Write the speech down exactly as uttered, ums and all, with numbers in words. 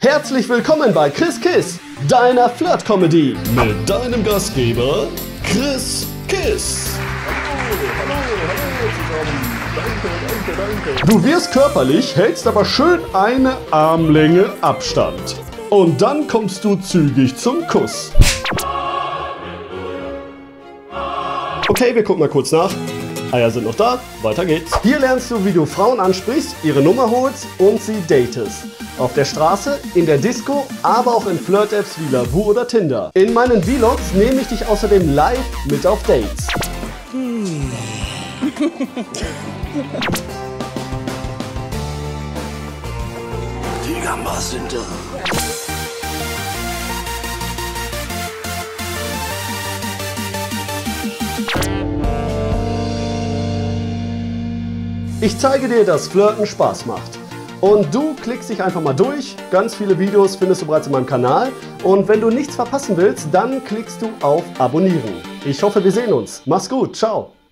Herzlich willkommen bei Chris Kiss, deiner Flirt-Comedy mit deinem Gastgeber Chris Kiss. Hallo, hallo, hallo zusammen. Danke, danke, danke. Du wirst körperlich, hältst aber schön eine Armlänge Abstand. Und dann kommst du zügig zum Kuss. Okay, wir gucken mal kurz nach. Eier sind noch da, weiter geht's. Hier lernst du, wie du Frauen ansprichst, ihre Nummer holst und sie datest. Auf der Straße, in der Disco, aber auch in Flirt-Apps wie Lavu oder Tinder. In meinen Vlogs nehme ich dich außerdem live mit auf Dates. Hm. Die Gambas sind da. Ich zeige dir, dass Flirten Spaß macht. Und du klickst dich einfach mal durch. Ganz viele Videos findest du bereits in meinem Kanal. Und wenn du nichts verpassen willst, dann klickst du auf Abonnieren. Ich hoffe, wir sehen uns. Mach's gut. Ciao.